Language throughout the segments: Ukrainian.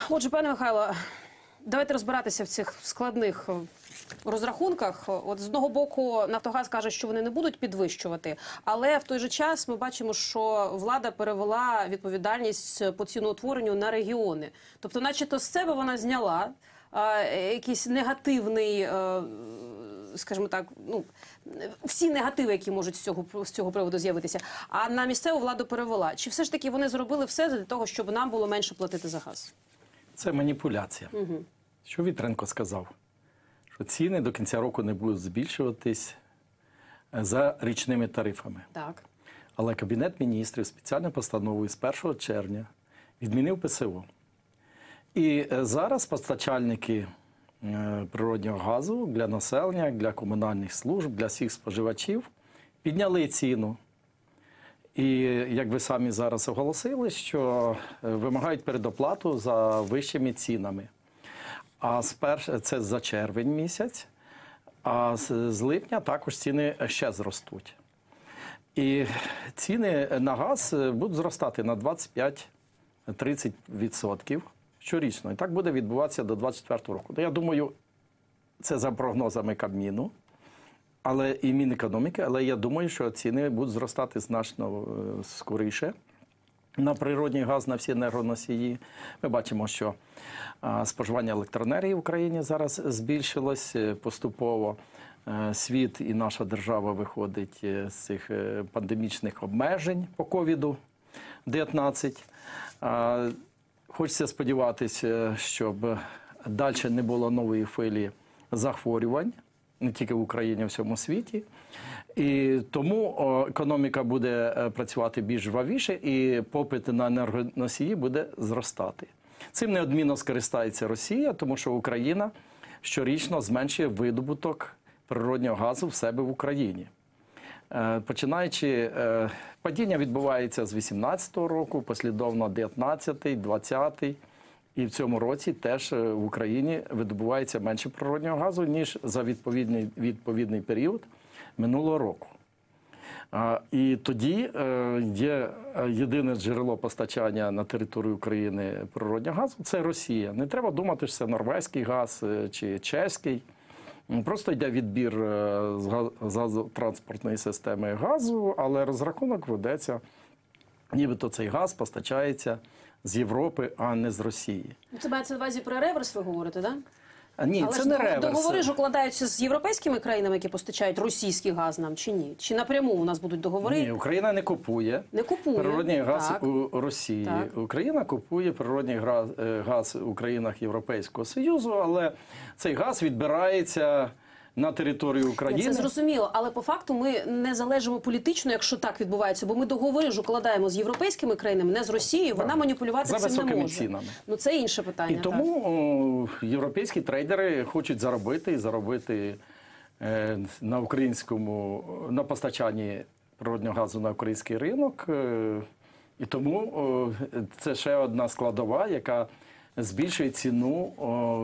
Отже, пане Михайло, давайте розбиратися в цих складних розрахунках. От з одного боку, Нафтогаз каже, що вони не будуть підвищувати, але в той же час ми бачимо, що влада перевела відповідальність по ціноутворенню на регіони. Тобто, начебто, з себе вона зняла якийсь негативний, скажімо так, ну, всі негативи, які можуть з цього приводу з'явитися, а на місцеву владу перевела. Чи все ж таки вони зробили все для того, щоб нам було менше платити за газ? Це маніпуляція. Угу. Що Вітренко сказав? Що ціни до кінця року не будуть збільшуватись за річними тарифами. Так. Але Кабінет міністрів спеціальною постановою з 1 червня відмінив ПСО. І зараз постачальники природнього газу для населення, для комунальних служб, для всіх споживачів підняли ціну. І, як ви самі зараз оголосили, що вимагають передоплату за вищими цінами. Це за червень місяць, а з липня також ціни ще зростуть. І ціни на газ будуть зростати на 25-30% щорічно. І так буде відбуватися до 2024 року. Я думаю, це за прогнозами Кабміну, але і Мінекономіки, але я думаю, що ціни будуть зростати значно скоріше на природний газ, на всі енергоносії. Ми бачимо, що споживання електроенергії в Україні зараз збільшилось поступово. Світ і наша держава виходить з цих пандемічних обмежень по ковіду-19. Хочеться сподіватися, щоб далі не було нової хвилі захворювань, не тільки в Україні, а в всьому світі. І тому економіка буде працювати більш жвавіше і попит на енергоносії буде зростати. Цим неодмінно скористається Росія, тому що Україна щорічно зменшує видобуток природнього газу в себе в Україні. Починаючи, падіння відбувається з 18-го року, послідовно 19-й, 20-й. І в цьому році теж в Україні видобувається менше природнього газу, ніж за відповідний період минулого року. І тоді є єдине джерело постачання на територію України природного газу – це Росія. Не треба думати, що це норвезький газ чи чеський. Просто йде відбір з газотранспортної системи газу, але розрахунок ведеться, нібито цей газ постачається з Європи, а не з Росії. Це мається на увазі про реверс, ви говорите, так? Да? Ні, але це не реверс. Договори ж укладаються з європейськими країнами, які постачають російський газ нам, чи ні? Чи напряму у нас будуть договори? Ні, Україна не купує природний газ у Росії. Так. Україна купує природний газ у країнах Європейського Союзу, але цей газ відбирається на територію України. Це зрозуміло, але по факту ми не залежимо політично, якщо так відбувається, бо ми договори ж укладаємо з європейськими країнами, не з Росією, вона маніпулювати цим не може. За високими цінами. Ну це інше питання. І тому європейські трейдери хочуть заробити на українському, на постачанні природного газу на український ринок. І тому це ще одна складова, яка збільшує ціну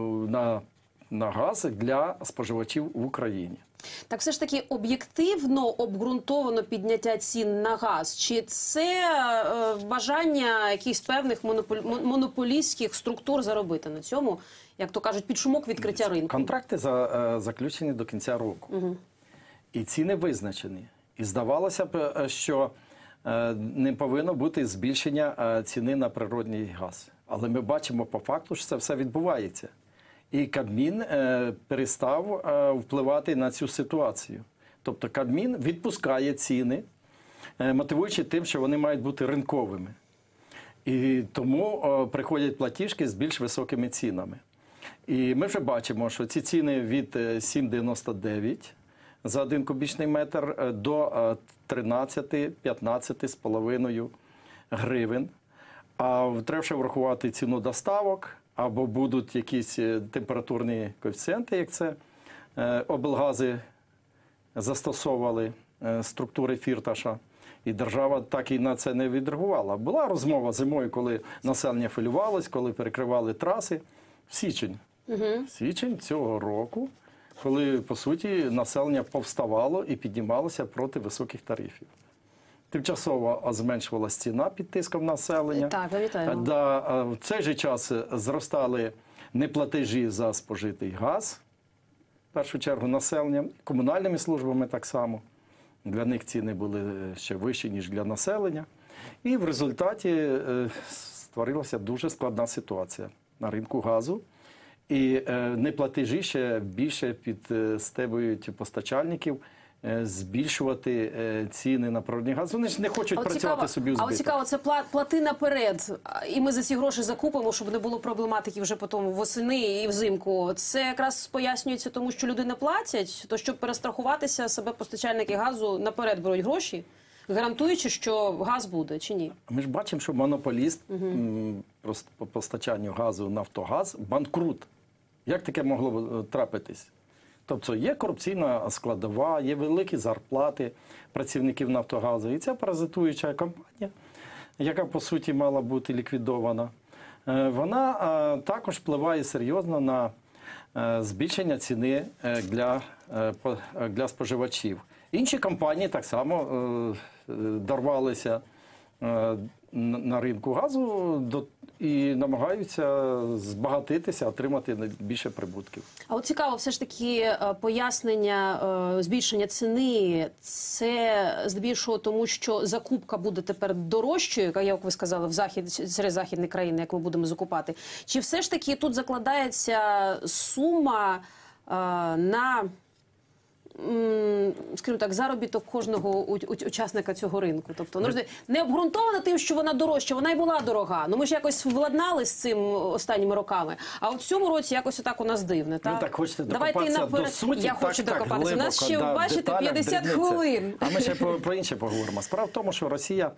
на газ для споживачів в Україні. Так все ж таки об'єктивно обґрунтовано підняття цін на газ? Чи це бажання якихось певних монополістських структур заробити на цьому, як то кажуть, під шумок відкриття ринку? Контракти заключені до кінця року. Угу. І ціни визначені. І здавалося б, що не повинно бути збільшення ціни на природний газ. Але ми бачимо по факту, що це все відбувається. І Кабмін перестав впливати на цю ситуацію. Тобто Кабмін відпускає ціни, мотивуючи тим, що вони мають бути ринковими. І тому приходять платіжки з більш високими цінами. І ми вже бачимо, що ці ціни від 7,99 за 1 кубічний метр до 13-15,5 гривень. А треба ще врахувати ціну доставок, або будуть якісь температурні коефіцієнти, як це облгази застосовували структури Фірташа. І держава так і на це не відреагувала. Була розмова зимою, коли населення хвилювалось, коли перекривали траси. Січень цього року, коли, по суті, населення повставало і піднімалося проти високих тарифів. тимчасово зменшувалась ціна під тиском населення. Так, пам'ятаємо. В цей же час зростали неплатежі за спожитий газ, в першу чергу населенням, комунальними службами так само. Для них ціни були ще вищі, ніж для населення. І в результаті створилася дуже складна ситуація на ринку газу. І неплатежі ще більше підстебують постачальників збільшувати ціни на природний газ. Вони ж не хочуть працювати собі у збиток. А цікаво, це плати наперед, і ми за ці гроші закупимо, щоб не було проблематики вже потім восени і взимку. Це якраз пояснюється тому, що люди не платять, то щоб перестрахуватися, себе постачальники газу наперед беруть гроші, гарантуючи, що газ буде, чи ні? Ми ж бачимо, що монополіст по постачанню газу «Нафтогаз» банкрут. Як таке могло трапитись? Тобто є корупційна складова, є великі зарплати працівників «Нафтогазу». І ця паразитуюча компанія, яка, по суті, мала бути ліквідована, вона також впливає серйозно на збільшення ціни для споживачів. Інші компанії так само дорвалися на ринку газу і намагаються збагатитися, отримати більше прибутків. А от цікаво, все ж таки пояснення збільшення ціни, це здебільшого тому, що закупка буде тепер дорожчою, як ви сказали, серед західних країн, як ми будемо закупати. Чи все ж таки тут закладається сума на, скажімо так, заробіток кожного учасника цього ринку? Тобто, не обґрунтована тим, що вона дорожча, вона й була дорога. Ну, ми ж якось владнали з цим останніми роками. А от в цьому році якось отак у нас дивне. Так? Ви так хочете докопатися до суті? Я хочу докопатися. У нас ще, бачите, 50 хвилин. А ми ще про інше поговоримо. Справа в тому, що Росія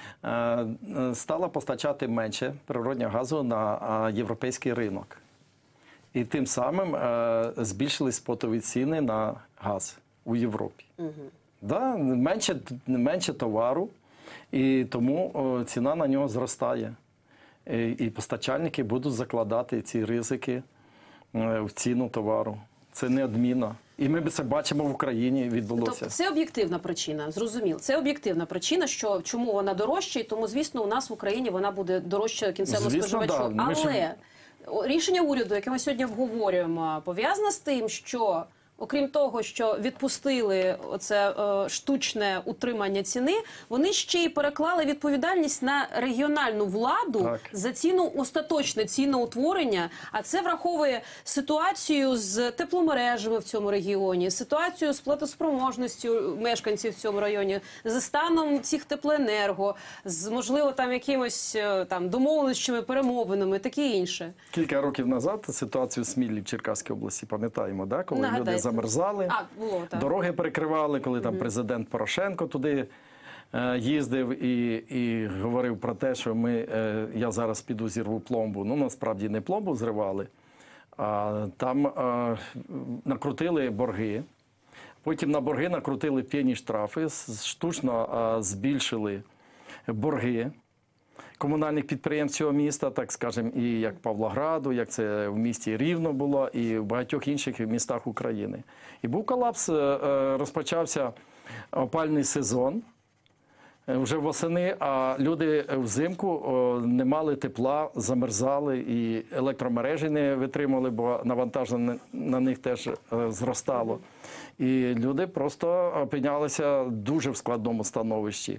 стала постачати менше природнього газу на європейський ринок. І тим самим збільшились спотові ціни на газ у Європі. Да, менше товару, і тому ціна на нього зростає. І постачальники будуть закладати ці ризики в ціну товару. Це неодмінно. І ми це бачимо в Україні, відбулося. Тобто це об'єктивна причина, зрозуміло. Це об'єктивна причина, що чому вона дорожча, і тому, звісно, у нас в Україні вона буде дорожча кінцевому споживачу. Да. Але рішення уряду, яке ми сьогодні обговорюємо, пов'язане з тим, що, окрім того, що відпустили оце штучне утримання ціни, вони ще й переклали відповідальність на регіональну владу за остаточне ціноутворення, а це враховує ситуацію з тепломережами в цьому регіоні, ситуацію з платоспроможністю мешканців в цьому районі, з станом цих теплоенерго, з, можливо, там якимось домовленостями, перемовинами, таке інше. Кілька років назад ситуацію в Смілі в Черкаській області пам'ятаємо, да? Коли люди замерзали, дороги перекривали, коли там президент Порошенко туди їздив і говорив про те, що я зараз піду зірву пломбу. Ну, насправді не пломбу зривали, а там накрутили борги. Потім на борги накрутили п'яні штрафи, штучно збільшили борги комунальних підприємств цього міста, так скажемо, і як Павлограду, як це в місті Рівно було, і в багатьох інших містах України. І був колапс, розпочався опальний сезон вже восени, а люди взимку не мали тепла, замерзали, і електромережі не витримували, бо навантаження на них теж зростало. І люди просто опинялися дуже в складному становищі,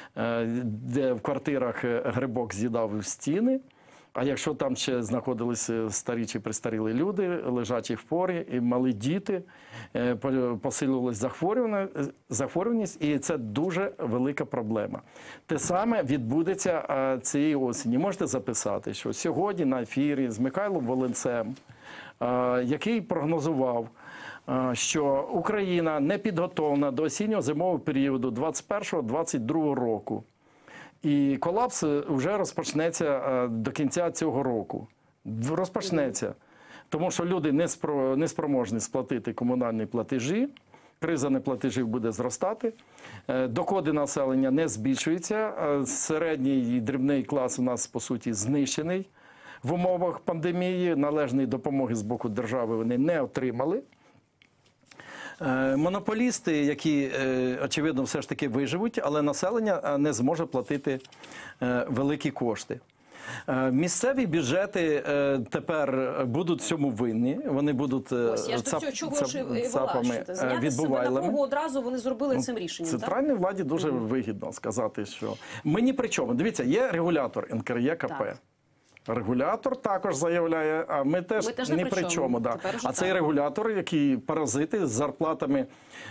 де в квартирах грибок з'їдав стіни, а якщо там ще знаходилися старі чи престарілі люди, лежачі в порі, і малі діти, посилювалася захворюваність, і це дуже велика проблема. Те саме відбудеться цієї осені. Можете записати, що сьогодні на ефірі з Михайлом Волинцем, який прогнозував, що Україна не підготовлена до осінньо-зимового періоду 2021-2022 року. І колапс вже розпочнеться до кінця цього року. Розпочнеться. Тому що люди не спроможні сплатити комунальні платежі, криза неплатежів буде зростати, доходи населення не збільшуються, середній і дрібний клас у нас, по суті, знищений. В умовах пандемії належної допомоги з боку держави вони не отримали. Монополісти, які, очевидно, все ж таки виживуть, але населення не зможе платити великі кошти. Місцеві бюджети тепер будуть цьому винні. Вони будуть Ось, я ж до чого ж і вела, що зняти себе напругу одразу вони зробили цим рішенням. Центральній владі дуже вигідно сказати, що ми ні при чому. Дивіться, є регулятор НКРЕКП. Регулятор також заявляє, а ми теж ні при чому. Да. А цей регулятор, який паразити з зарплатами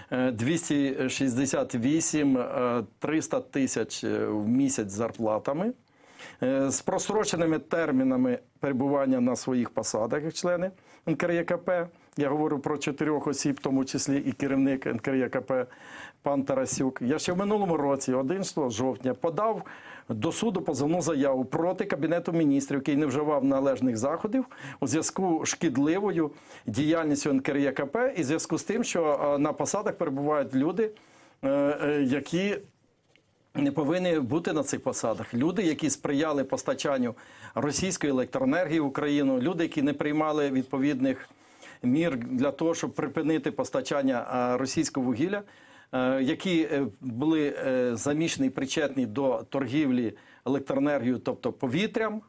268-300 тисяч в місяць зарплатами, з простроченими термінами перебування на своїх посадах, як члени НКРЕКП. Я говорю про 4 осіб, в тому числі і керівник НКРЕКП пан Тарасюк. Я ще в минулому році, 11 жовтня, подав до суду позовну заяву проти Кабінету міністрів, який не вживав належних заходів у зв'язку з шкідливою діяльністю НКРЕКП і в зв'язку з тим, що на посадах перебувають люди, які не повинні бути на цих посадах. Люди, які сприяли постачанню російської електроенергії в Україну, люди, які не приймали відповідних мір для того, щоб припинити постачання російського вугілля, які були замішані і причетні до торгівлі електроенергією, тобто повітрям,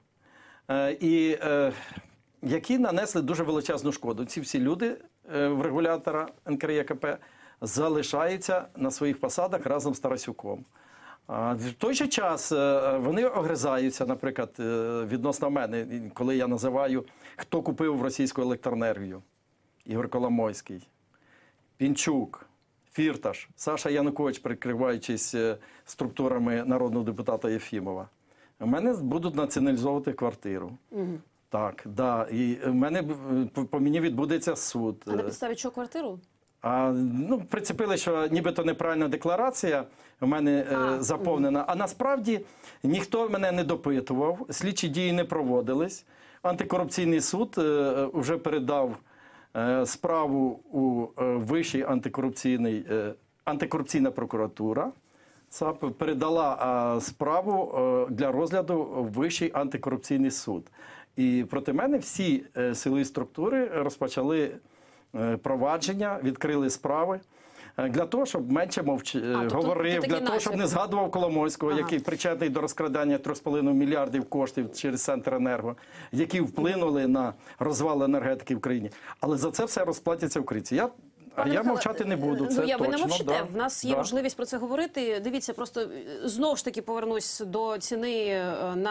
і які нанесли дуже величезну шкоду. Ці всі люди в регулятора НКРЕКП залишаються на своїх посадах разом з Тарасюком. В той же час вони огризаються, наприклад, відносно мене, коли я називаю, хто купив російську електроенергію. Ігор Коломойський, Пінчук, Фірташ, Саша Янукович, прикриваючись структурами народного депутата Єфімова. У мене будуть націоналізовувати квартиру. Так, да. І по мені відбудеться суд. А на підставі чого квартиру? Прицепили, що нібито неправильна декларація в мене заповнена. А насправді ніхто мене не допитував, слідчі дії не проводились. Антикорупційний суд вже передав справу у Вищий антикорупційна прокуратура. САП передала справу для розгляду в Вищий антикорупційний суд. І проти мене всі силові структури розпочали провадження, відкрили справи для того, щоб менше говорив, для того, щоб не згадував Коломойського, який причетний до розкрадання 3,5 мільярдів коштів через Центренерго, які вплинули на розвал енергетики в країні. Але за це все розплатяться українці. Я мовчати не буду, це точно. Ви не мовчите, в нас є можливість про це говорити. Дивіться, просто знову ж таки повернусь до ціни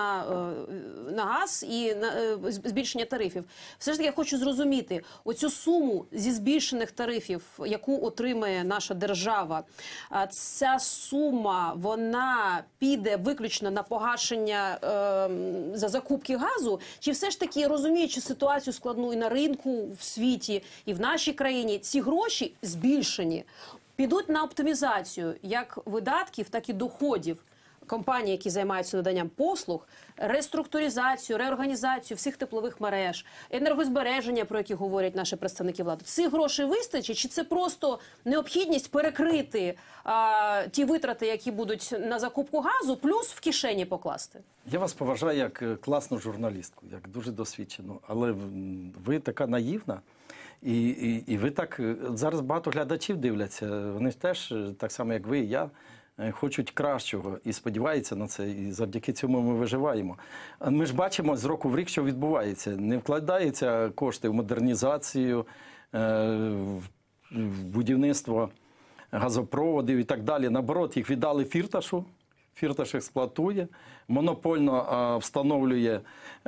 на газ і на збільшення тарифів. Все ж таки я хочу зрозуміти, оцю суму зі збільшених тарифів, яку отримає наша держава, ця сума, вона піде виключно на погашення за закупки газу? Чи все ж таки, розуміючи ситуацію складну і на ринку, в світі, і в нашій країні, ці гроші збільшені, підуть на оптимізацію як видатків, так і доходів компаній, які займаються наданням послуг, реструктуризацію, реорганізацію всіх теплових мереж, енергозбереження, про які говорять наші представники влади. Цих грошей вистачить, чи це просто необхідність перекрити ті витрати, які будуть на закупку газу, плюс в кишені покласти? Я вас поважаю як класну журналістку, як дуже досвідчену, але ви така наївна. І ви так, зараз багато глядачів дивляться, вони теж, так само як ви і я, хочуть кращого і сподіваються на це, і завдяки цьому ми виживаємо. Ми ж бачимо з року в рік, що відбувається. Не вкладаються кошти в модернізацію, в будівництво газопроводів і так далі. Наоборот, їх віддали Фірташу. Фірташ експлуатує, монопольно встановлює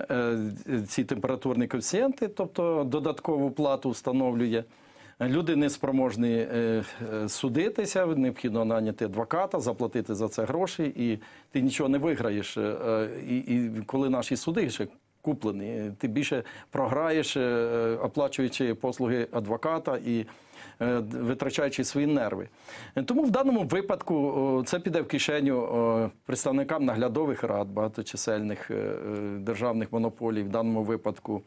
ці температурні коефіцієнти, тобто додаткову плату встановлює. Люди не спроможні судитися, необхідно наняти адвоката, заплатити за це гроші, і ти нічого не виграєш. І коли наші суди ще куплені, ти більше програєш, оплачуючи послуги адвоката і витрачаючи свої нерви. Тому в даному випадку це піде в кишеню представникам наглядових рад, багаточисельних державних монополій, в даному випадку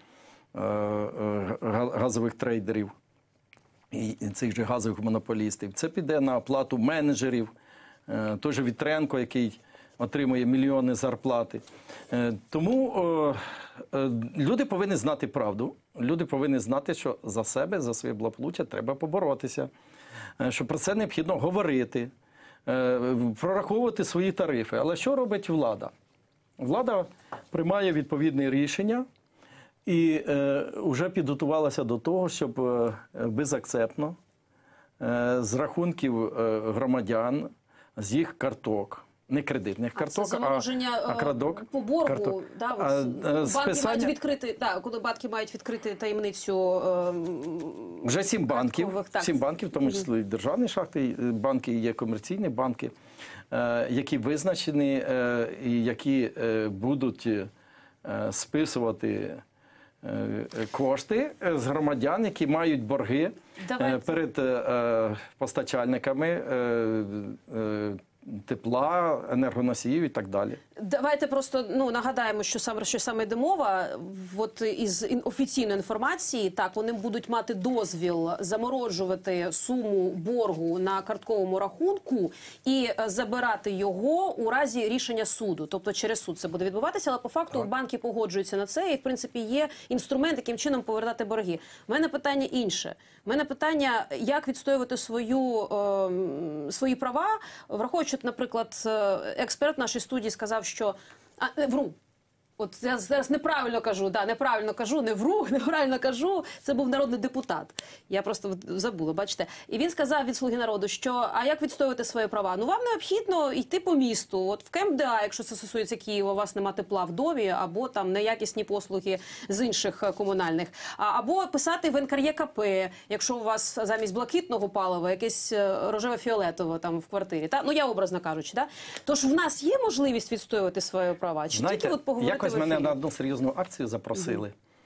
газових трейдерів і цих же газових монополістів. Це піде на оплату менеджерів, той же Вітренко, який отримує мільйони зарплати. Тому люди повинні знати правду. Люди повинні знати, що за себе, за своє благополуччя треба поборотися. що про це необхідно говорити, прораховувати свої тарифи. Але що робить влада? Влада приймає відповідне рішення і вже підготувалася до того, щоб безакцептно з рахунків громадян, з їх карток, не кредитних карток, замороження крадок, по боргу. карток. Да, банки мають відкрити, коли банки мають відкрити таємницю. Вже 7 банків, так. 7 банків, в тому числі і державні шахти, банки, є комерційні банки, які визначені і які будуть списувати кошти з громадян, які мають борги перед постачальниками тепла, енергоносіїв і так далі. Давайте просто нагадаємо, що саме йде мова. От із офіційної інформації, так, вони будуть мати дозвіл заморожувати суму боргу на картковому рахунку і забирати його у разі рішення суду. Тобто через суд це буде відбуватися, але по факту банки погоджуються на це і, в принципі, є інструмент, яким чином повертати борги. У мене питання інше. У мене питання, як відстоювати свої права, враховуючи, наприклад, експерт в нашій студії сказав, що вру. От я зараз неправильно кажу, не вру, неправильно кажу. Це був народний депутат. Я просто забула, бачите. І він сказав від «Слуги народу», що а як відстоювати свої права? Вам необхідно йти по місту. От в КМДА, якщо це стосується Києва, у вас нема тепла в домі, або там неякісні послуги з інших комунальних. Або писати в НКРЄКП, якщо у вас замість блакитного палива якесь рожево-фіолетове там в квартирі. Я образно кажучи. Тож в нас є можливість відстоювати свої права? Чи знаєте, тільки поговорити? Якось мене на одну серйозну акцію запросили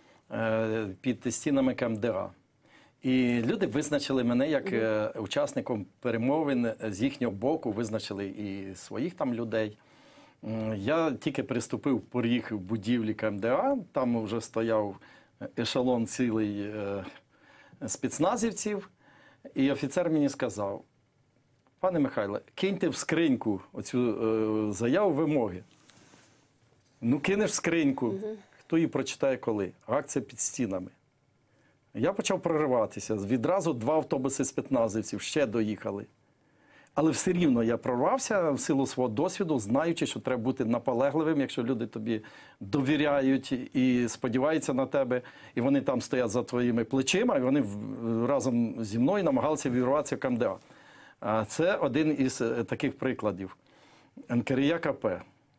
під стінами КМДА. І люди визначили мене як учасником перемовин з їхнього боку, визначили і своїх там людей. Я тільки приступив поріг в будівлі КМДА, там вже стояв ешелон цілий спецназівців, і офіцер мені сказав: пане Михайле, киньте в скриньку оцю заяву вимоги. Кинеш в скриньку, хто її прочитає коли? Акція під стінами. Я почав прориватися. Відразу 2 автобуси спецназівців ще доїхали. Але все рівно я прорвався в силу свого досвіду, знаючи, що треба бути наполегливим, якщо люди тобі довіряють і сподіваються на тебе, і вони там стоять за твоїми плечима, і вони разом зі мною намагалися вірватися в КМДА. Це один із таких прикладів. НКРЄКП.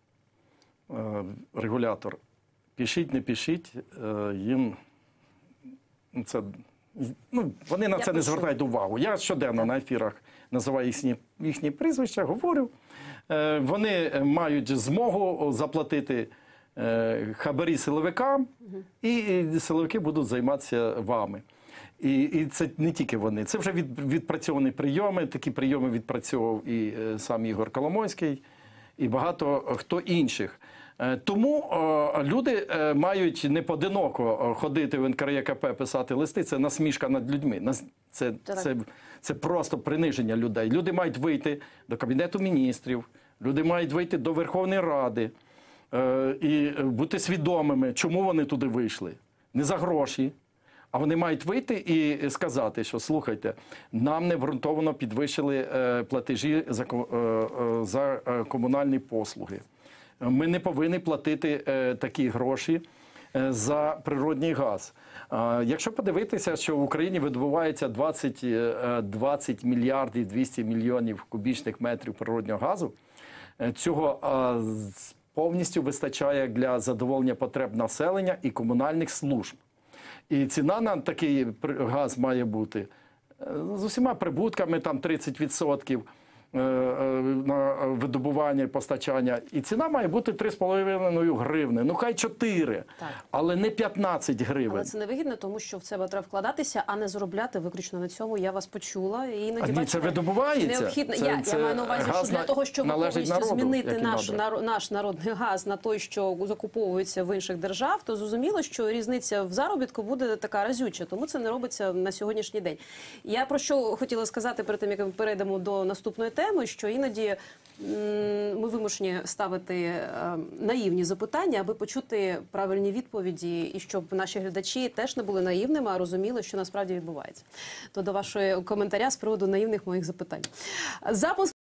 Регулятор. Пишіть, не пишіть, їм це, вони на це не звертають увагу. Я щоденно на ефірах називаю їхні прізвища, говорю. Вони мають змогу заплатити хабарі силовикам, і силовики будуть займатися вами. І це не тільки вони. Це вже відпрацьовані прийоми. Такі прийоми відпрацьовував і сам Ігор Коломойський, і багато хто інших. Тому люди мають не поодиноко ходити в НКРЄКП, писати листи. Це насмішка над людьми. Це просто приниження людей. Люди мають вийти до Кабінету міністрів, люди мають вийти до Верховної Ради і бути свідомими, чому вони туди вийшли. Не за гроші. А вони мають вийти і сказати, що, слухайте, нам необґрунтовано підвищили платежі за комунальні послуги. Ми не повинні платити такі гроші за природній газ. Якщо подивитися, що в Україні видобувається 20 мільярдів 200 мільйонів кубічних метрів природнього газу, цього повністю вистачає для задоволення потреб населення і комунальних служб. І ціна на такий газ має бути з усіма прибутками, там 30% на видобування і постачання. І ціна має бути 3,5 гривни. Хай 4, але не 15 гривень. Але це невигідно, тому що в це треба вкладатися, а не заробляти виключно на цьому. Я вас почула. І іноді, бачите, це видобувається. Необхідно. Я маю на увазі, що для того, щоб повністю змінити наш народний газ на той, що закуповується в інших держав, то зрозуміло, що різниця в заробітку буде така разюча. Тому це не робиться на сьогоднішній день. Я про що хотіла сказати перед тим, як ми перейдемо до наступної теми, що іноді ми вимушені ставити наївні запитання, аби почути правильні відповіді, і щоб наші глядачі теж не були наївними, а розуміли, що насправді відбувається. То до вашого коментаря з приводу наївних моїх запитань. Запуск